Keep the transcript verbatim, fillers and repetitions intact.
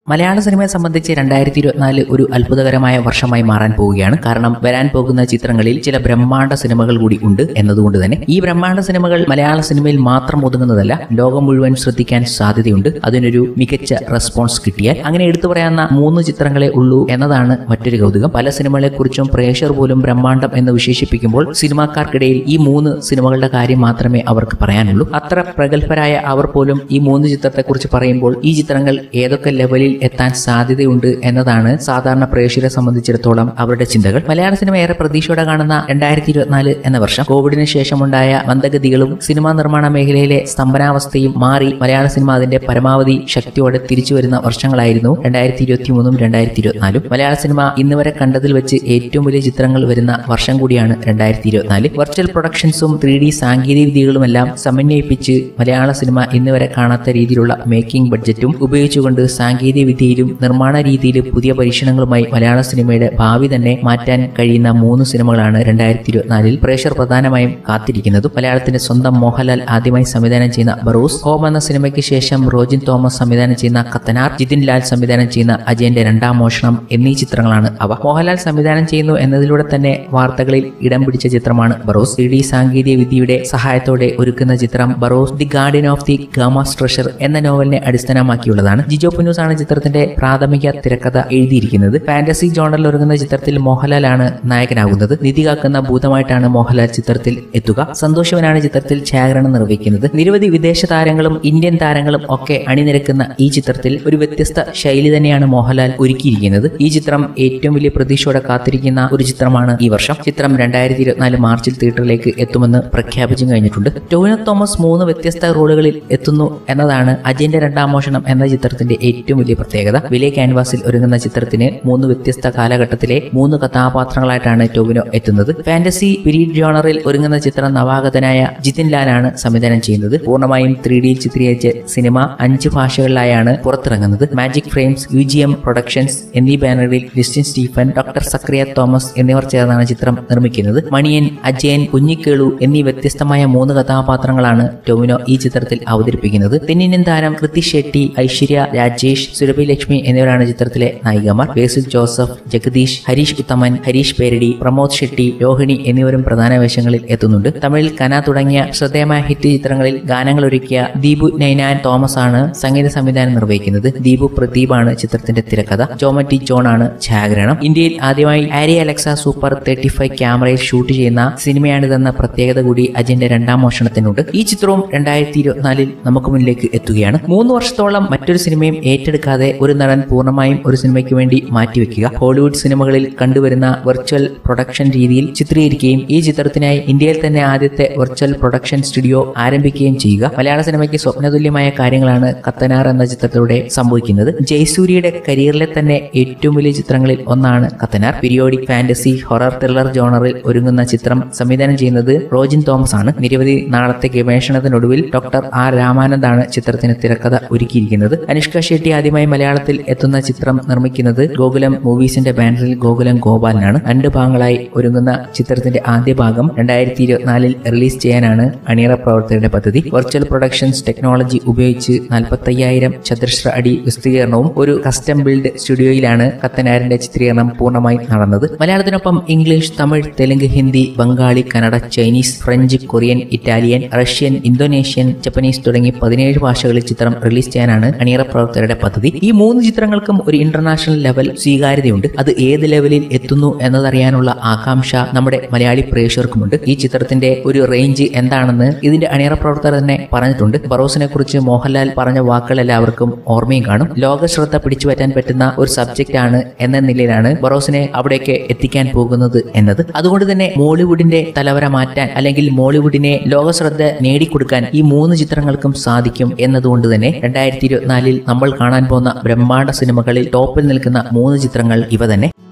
മലയാള സിനിമയെ സംബന്ധിച്ച് രണ്ടായിരത്തി ഇരുപത്തിനാല് ഒരു അത്ഭുതകരമായ വർഷമായി മാറാൻ പോവുകയാണ്. കാരണം വരാൻ പോകുന്ന ചിത്രങ്ങളിൽ ചില ബ്രഹ്മാണ്ഡ സിനിമകൾ കൂടി ഉണ്ട് എന്നതുകൊണ്ട് തന്നെ ഈ ബ്രഹ്മാണ്ഡ സിനിമകൾ മലയാള സിനിമയിൽ മാത്രം ഒതുങ്ങുന്നതല്ല, ലോകം മുഴുവൻ ശ്രദ്ധിക്കാൻ സാധ്യതയുണ്ട്. അതിനൊരു മികച്ച റെസ്പോൺസ് കിട്ടിയാൽ അങ്ങനെ എടുത്തു പറയാവുന്ന മൂന്ന് ചിത്രങ്ങളെ ഉള്ളൂ എന്നതാണ് മറ്റൊരു കൗതുകം. പല സിനിമകളെ കുറിച്ചും പ്രേക്ഷകർ പോലും ബ്രഹ്മാണ്ഡം എന്ന് വിശേഷിപ്പിക്കുമ്പോൾ സിനിമാക്കാർക്കിടയിൽ ഈ മൂന്ന് സിനിമകളുടെ കാര്യം മാത്രമേ അവർക്ക് പറയാനുള്ളൂ. അത്ര പ്രഗത്ഭരായ അവർ പോലും ഈ മൂന്ന് ചിത്രത്തെക്കുറിച്ച് പറയുമ്പോൾ ഈ ചിത്രങ്ങൾ ഏതൊക്കെ ലെവലിൽ എത്താൻ സാധ്യതയുണ്ട് എന്നതാണ് സാധാരണ പ്രേക്ഷകരെ സംബന്ധിച്ചിടത്തോളം അവരുടെ ചിന്തകൾ. മലയാള സിനിമ ഏറെ പ്രതീക്ഷയോടെ കാണുന്ന രണ്ടായിരത്തി ഇരുപത്തിനാല് എന്ന വർഷം കോവിഡിന് ശേഷമുണ്ടായ മന്ദഗതികളും സിനിമാ നിർമ്മാണ മേഖലയിലെ സ്തംഭനാവസ്ഥയും മാറി മലയാള സിനിമ അതിന്റെ പരമാവധി ശക്തിയോടെ തിരിച്ചു വരുന്ന വർഷങ്ങളായിരുന്നു രണ്ടായിരത്തി ഇരുപത്തി മൂന്നും രണ്ടായിരത്തി ഇരുപത്തിനാലും. മലയാള സിനിമ ഇന്ന് വരെ കണ്ടതിൽ വെച്ച് ഏറ്റവും വലിയ ചിത്രങ്ങൾ വരുന്ന വർഷം കൂടിയാണ് രണ്ടായിരത്തി ഇരുപത്തിനാല്. വെർച്വൽ പ്രൊഡക്ഷൻസും ത്രീ ഡി സാങ്കേതിക വിദ്യകളുമെല്ലാം സമന്വയിപ്പിച്ച് മലയാള സിനിമ ഇന്ന് വരെ കാണാത്ത രീതിയിലുള്ള മേക്കിംഗ് ബഡ്ജറ്റും ഉപയോഗിച്ചുകൊണ്ട് സാങ്കേതിക വിദ്യയിലും നിർമ്മാണ രീതിയിലും പുതിയ പരീക്ഷണങ്ങളുമായി മലയാള സിനിമയുടെ ഭാവി തന്നെ മാറ്റാൻ കഴിയുന്ന മൂന്ന് സിനിമകളാണ് രണ്ടായിരത്തി ഇരുപത്തിനാലിൽ പ്രേക്ഷകർ പ്രധാനമായും കാത്തിരിക്കുന്നതും. മലയാളത്തിന്റെ സ്വന്തം മോഹൻലാൽ ആദ്യമായി സംവിധാനം ചെയ്യുന്ന ബറോസ്, ഹോം എന്ന സിനിമയ്ക്ക് ശേഷം റോജിൻ തോമസ് സംവിധാനം ചെയ്യുന്ന കത്തനാർ, ജിതിൻ ലാൽ സംവിധാനം ചെയ്യുന്ന അജയന്റെ രണ്ടാം മോഷണം എന്നീ ചിത്രങ്ങളാണ് അവ. മോഹൻലാൽ സംവിധാനം ചെയ്യുന്നു എന്നതിലൂടെ തന്നെ വാർത്തകളിൽ ഇടം പിടിച്ച ചിത്രമാണ് ബറോസ്. ത്രീ ഡി സാങ്കേതിക വിദ്യയുടെ സഹായത്തോടെ ഒരുക്കുന്ന ചിത്രം Barroz the guardian of the Gama's treasure എന്ന നോവലിനെ അടിസ്ഥാനമാക്കിയുള്ളതാണ്. ജിജോ പുന്നൂസ് ആണ് ചിത്രത്തിന്റെ പ്രാഥമിക തിരക്കഥ എഴുതിയിരിക്കുന്നത്. ഫാന്റസി ജോണറിൽ ഒരുങ്ങുന്ന ചിത്രത്തിൽ മോഹൻലാലാണ് നായകനാകുന്നത്. നിധി കാക്കുന്ന ഭൂതമായിട്ടാണ് മോഹൻലാൽ ചിത്രത്തിൽ എത്തുക. സന്തോഷവനാണ് ചിത്രത്തിൽ ഛായാഗ്രഹണം നിർവഹിക്കുന്നത്. നിരവധി വിദേശ താരങ്ങളും ഇന്ത്യൻ താരങ്ങളും ഒക്കെ അണിനിരക്കുന്ന ഈ ചിത്രത്തിൽ ഒരു വ്യത്യസ്ത ശൈലി തന്നെയാണ് മോഹൻലാൽ ഒരുക്കിയിരിക്കുന്നത്. ഈ ചിത്രം ഏറ്റവും വലിയ പ്രതീക്ഷയോടെ കാത്തിരിക്കുന്ന ഒരു ചിത്രമാണ് ഈ വർഷം. ചിത്രം രണ്ടായിരത്തി ഇരുപത്തിനാല് മാർച്ചിൽ തിയേറ്ററിലേക്ക് എത്തുമെന്ന് പ്രഖ്യാപിച്ചും കഴിഞ്ഞിട്ടുണ്ട്. ടോവിനോ തോമസ് മൂന്ന് വ്യത്യസ്ത റോളുകളിൽ എത്തുന്നു എന്നതാണ് അജയന്റെ രണ്ടാം മോഷണം എന്ന ചിത്രത്തിന്റെ ഏറ്റവും വലിയ പ്രത്യേകത. വലിയ ക്യാൻവാസിൽ ഒരുങ്ങുന്ന ചിത്രത്തിന് മൂന്ന് വ്യത്യസ്ത കാലഘട്ടത്തിലെ മൂന്ന് കഥാപാത്രങ്ങളായിട്ടാണ് ടോവിനോ എത്തുന്നത്. ഫാന്റസി പീരീഡ് ജോണറിൽ ഒരുങ്ങുന്ന ചിത്രം നവാഗതനായ ജിതിൻ ലാലാണ് സംവിധാനം ചെയ്യുന്നത്. പൂർണ്ണമായും ത്രീ ഡിയിൽ ചിത്രീകരിച്ച സിനിമ അഞ്ച് ഭാഷകളിലായാണ് പുറത്തിറങ്ങുന്നത്. Magic Frames, U G M Productions എന്നീ ബാനറിൽ ലിസ്റ്റിൻ സ്റ്റീഫൻ, ഡോക്ടർ സക്രിയ തോമസ് എന്നിവർ ചേർന്നാണ് ചിത്രം നിർമ്മിക്കുന്നത്. മണിയൻ, അജയൻ, കുഞ്ഞിക്കേളു എന്നീ വ്യത്യസ്തമായ മൂന്ന് കഥാപാത്രങ്ങളാണ് ടോവിനോ ഈ ചിത്രത്തിൽ അവതരിപ്പിക്കുന്നത്. തെന്നിന്ത്യൻ താരം കൃതി ഷെട്ടി, ഐശ്വര്യ രാജേഷ്, സുരഭി ലക്ഷ്മി എന്നിവരാണ് ചിത്രത്തിലെ നായികമാർ. ബേസിൽ ജോസഫ്, ജഗദീഷ്, ഹരീഷ് ഉത്തമൻ, ഹരീഷ് പേരടി, പ്രമോദ് ഷെട്ടി, രോഹിണി എന്നിവരും പ്രധാന വേഷങ്ങളിൽ എത്തുന്നുണ്ട്. തമിഴിൽ കന തുടങ്ങിയ ശ്രദ്ധേയമായ ഹിറ്റ് ചിത്രങ്ങളിൽ ഗാനങ്ങൾ ഒരുക്കിയ ദീപു നൈനാൻ തോമസ് ആണ് സംഗീത സംവിധാനം നിർവഹിക്കുന്നത്. ദീപു പ്രദീപാണ് ചിത്രത്തിന്റെ തിരക്കഥ. ജോമറ്റി ജോൺ ആണ് ഛായാഗ്രഹണം. ഇന്ത്യയിൽ ആദ്യമായി ARRI Alexa super thirty five ക്യാമറയിൽ ഷൂട്ട് ചെയ്യുന്ന സിനിമയാണിതെന്ന പ്രത്യേകത കൂടി അജയന്റെ രണ്ടാം മോഷണത്തിനുണ്ട്. ഈ ചിത്രവും രണ്ടായിരത്തി ഇരുപത്തിനാലിൽ നമുക്ക് മുന്നിലേക്ക് എത്തുകയാണ്. മൂന്ന് വർഷത്തോളം മറ്റൊരു സിനിമയും ഏറ്റെടുക്കാതെ ഒരു നടൻ പൂർണ്ണമായും ഒരു സിനിമയ്ക്ക് വേണ്ടി മാറ്റിവെക്കുക, ഹോളിവുഡ് സിനിമകളിൽ കണ്ടുവരുന്ന വെർച്വൽ പ്രൊഡക്ഷൻ രീതിയിൽ ചിത്രീകരിക്കുകയും ഈ ചിത്രത്തിനായി ഇന്ത്യയിൽ തന്നെ ആദ്യത്തെ വെർച്വൽ പ്രൊഡക്ഷൻ സ്റ്റുഡിയോ ആരംഭിക്കുകയും ചെയ്യുക. മലയാള സിനിമയ്ക്ക് സ്വപ്നതുല്യമായ കാര്യങ്ങളാണ് കത്തനാർ എന്ന ചിത്രത്തിലൂടെ സംഭവിക്കുന്നത്. ജയസൂര്യയുടെ കരിയറിലെ തന്നെ ഏറ്റവും വലിയ ചിത്രങ്ങളിൽ ഒന്നാണ് Kathanar. Periodic fantasy horror thriller ജോണറിൽ ഒരുങ്ങുന്ന ചിത്രം സംവിധാനം ചെയ്യുന്നത് റോജിൻ തോമസ് ആണ്. നിരവധി നാളത്തെ ഗവേഷണത്തിനൊടുവിൽ ഡോക്ടർ ആർ രാമാനന്ദാണ് ചിത്രത്തിന് തിരക്കഥ ഒരുക്കിയിരിക്കുന്നത്. അനുഷ്ക ഷെട്ടി ആദ്യമായി മലയാളത്തിൽ എത്തുന്ന ചിത്രം നിർമ്മിക്കുന്നത് ഗോകുലം മൂവീസിന്റെ ബാനറിൽ ഗോകുലം ഗോപാലനാണ്. രണ്ട് ഭാഗങ്ങളായി ഒരുങ്ങുന്ന ചിത്രത്തിന്റെ ആദ്യ ഭാഗം രണ്ടായിരത്തി ഇരുപത്തിനാലിൽ റിലീസ് ചെയ്യാനാണ് അണിയറ പ്രവർത്തകരുടെ പദ്ധതി. വെർച്വൽ പ്രൊഡക്ഷൻസ് ടെക്നോളജി ഉപയോഗിച്ച് നാൽപ്പത്തയ്യായിരം ചതുരശ്ര അടി വിസ്തീർണവും ഒരു കസ്റ്റം ബിൽഡ് സ്റ്റുഡിയോയിലാണ് കത്തനാരിന്റെ ചിത്രീകരണം പൂർണ്ണമായി നടന്നത്. മലയാളത്തിനൊപ്പം English, Tamil, Telugu, Hindi, Bengali, Kannada, Chinese, French, Korean, Italian, Russian, Indonesian, Japanese തുടങ്ങി പതിനേഴ് ഭാഷകളിൽ ചിത്രം റിലീസ് ചെയ്യാനാണ് അണിയറ പ്രവർത്തകരുടെ പദ്ധതി. ഈ മൂന്ന് ചിത്രങ്ങൾക്കും ഒരു ഇന്റർനാഷണൽ ലെവൽ സ്വീകാര്യതയുണ്ട്. അത് ഏത് ലെവലിൽ എത്തുന്നു എന്നതറിയാനുള്ള ആകാംക്ഷ നമ്മുടെ മലയാളി പ്രേക്ഷകർക്കുമുണ്ട്. ഈ ചിത്രത്തിന്റെ ഒരു റേഞ്ച് എന്താണെന്ന് ഇതിന്റെ അണിയറ പ്രവർത്തകർ തന്നെ പറഞ്ഞിട്ടുണ്ട്. ബറോസിനെ കുറിച്ച് മോഹൻലാൽ പറഞ്ഞ വാക്കുകൾ എല്ലാവർക്കും ഓർമ്മയും കാണും. ലോക ശ്രദ്ധ പിടിച്ചുപറ്റാൻ പറ്റുന്ന ഒരു സബ്ജക്റ്റ് ആണ് എന്ന നിലയിലാണ് ബറോസിനെ അവിടേക്ക് എത്തിക്കാൻ പോകുന്നത് എന്നത്. അതുകൊണ്ട് തന്നെ മോളിവുഡിന്റെ തലവര മാറ്റാൻ അല്ലെങ്കിൽ മോളിവുഡിനെ ലോക ശ്രദ്ധ നേടിക്കൊടുക്കാൻ ഈ മൂന്ന് ചിത്രങ്ങൾക്കും സാധിക്കും എന്നതുകൊണ്ട് തന്നെ രണ്ടായിരത്തി ഇരുപത്തിനാലിൽ നമ്മൾ കാണാൻ പോകുന്ന ബ്രഹ്മാണ്ഡ സിനിമകളിൽ ടോപ്പിൽ നിൽക്കുന്ന മൂന്ന് ചിത്രങ്ങൾ ഇവ തന്നെ.